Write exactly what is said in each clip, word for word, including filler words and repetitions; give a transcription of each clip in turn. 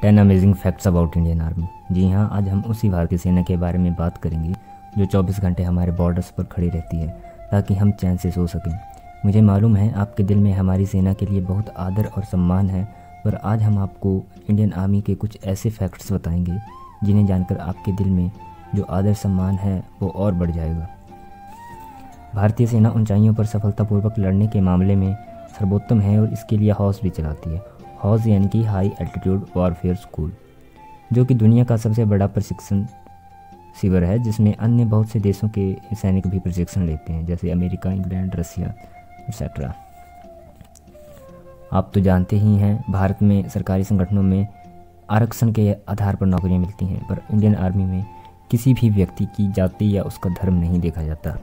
Ten amazing facts about Indian army. जी हाँ, आज हम उसी भारतीय सेना के बारे में बात करेंगे जो चौबीस घंटे हमारे बॉर्डर्स पर खड़ी रहती है ताकि हम चैन से सो सकें। मुझे मालूम है आपके दिल में हमारी सेना के लिए बहुत आदर और सम्मान है, पर आज हम आपको इंडियन आर्मी के कुछ ऐसे फैक्ट्स बताएंगे जिन्हें जानकर आपके दिल में जो आदर सम्मान है वो और बढ़ जाएगा। भारतीय सेना ऊंचाइयों पर सफलतापूर्वक लड़ने के मामले में सर्वोत्तम है और इसके लिए हौस भी चलाती है। हौस यानी कि हाई एल्टीट्यूड वॉरफेयर स्कूल, जो कि दुनिया का सबसे बड़ा प्रशिक्षण शिविर है, जिसमें अन्य बहुत से देशों के सैनिक भी प्रशिक्षण लेते हैं, जैसे अमेरिका, इंग्लैंड, रसिया एक्सेट्रा। आप तो जानते ही हैं भारत में सरकारी संगठनों में आरक्षण के आधार पर नौकरियां मिलती हैं, पर इंडियन आर्मी में किसी भी व्यक्ति की जाति या उसका धर्म नहीं देखा जाता।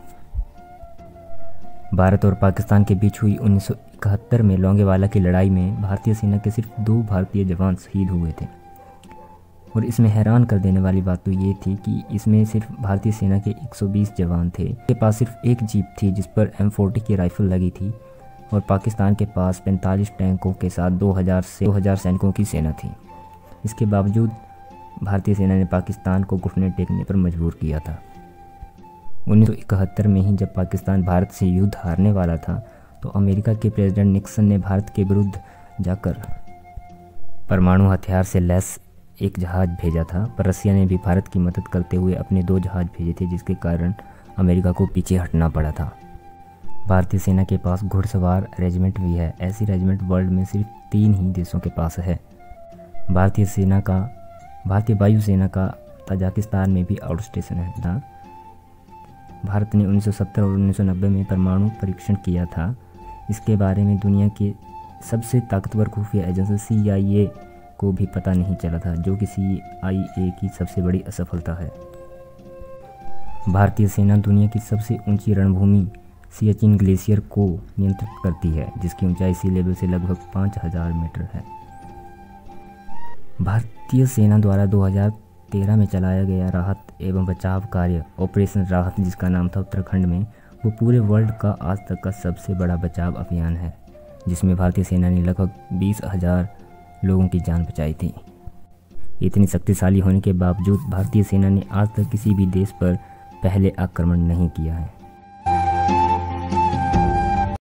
भारत और पाकिस्तान के बीच हुई उन्नीस सौ इकहत्तर में लोंगेवाला की लड़ाई में भारतीय सेना के सिर्फ दो भारतीय जवान शहीद हुए थे। और इसमें हैरान कर देने वाली बात तो ये थी कि इसमें सिर्फ भारतीय सेना के एक सौ बीस जवान थे। उनके पास सिर्फ एक जीप थी जिस पर एम फोर्टी की राइफल लगी थी, और पाकिस्तान के पास पैंतालीस टैंकों के साथ दो हज़ार से दो हज़ार सैनिकों की सेना थी। इसके बावजूद भारतीय सेना ने पाकिस्तान को घुटने टेकने पर मजबूर किया था। उन्नीस सौ इकहत्तर में ही जब पाकिस्तान भारत से युद्ध हारने वाला था, तो अमेरिका के प्रेसिडेंट निक्सन ने भारत के विरुद्ध जाकर परमाणु हथियार से लैस एक जहाज़ भेजा था, पर रसिया ने भी भारत की मदद करते हुए अपने दो जहाज़ भेजे थे, जिसके कारण अमेरिका को पीछे हटना पड़ा था। भारतीय सेना के पास घुड़सवार रेजिमेंट भी है। ऐसी रेजिमेंट वर्ल्ड में सिर्फ तीन ही देशों के पास है। भारतीय सेना का भारतीय वायुसेना का तजाकिस्तान में भी आउट स्टेशन है था। भारत ने उन्नीस सौ सत्तर और उन्नीस सौ नब्बे में परमाणु परीक्षण किया था। इसके बारे में दुनिया के सबसे ताकतवर खुफिया एजेंसी सी आई ए को भी पता नहीं चला था, जो कि सी आई ए की सबसे बड़ी असफलता है। भारतीय सेना दुनिया की सबसे ऊंची रणभूमि सियाचिन ग्लेशियर को नियंत्रित करती है, जिसकी ऊंचाई सी लेवल से लगभग पाँच हज़ार मीटर है। भारतीय सेना द्वारा दो हज़ार तेरह में चलाया गया राहत एवं बचाव कार्य ऑपरेशन राहत, जिसका नाम था उत्तराखंड में, वो पूरे वर्ल्ड का आज तक का सबसे बड़ा बचाव अभियान है, जिसमें भारतीय सेना ने लगभग बीस हज़ार लोगों की जान बचाई थी। इतनी शक्तिशाली होने के बावजूद भारतीय सेना ने आज तक किसी भी देश पर पहले आक्रमण नहीं किया है।